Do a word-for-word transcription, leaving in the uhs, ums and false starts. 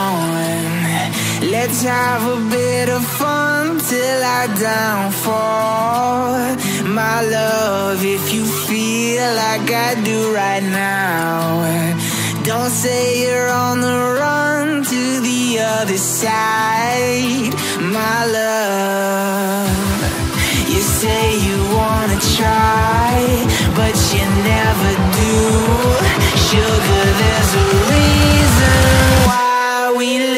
on. Let's have a bit of fun till I downfall. My love, if you feel like I do right now, don't say you're on the run to the other side. My love, you say you wanna try, but you never do. Sugar, there's a reason why we live.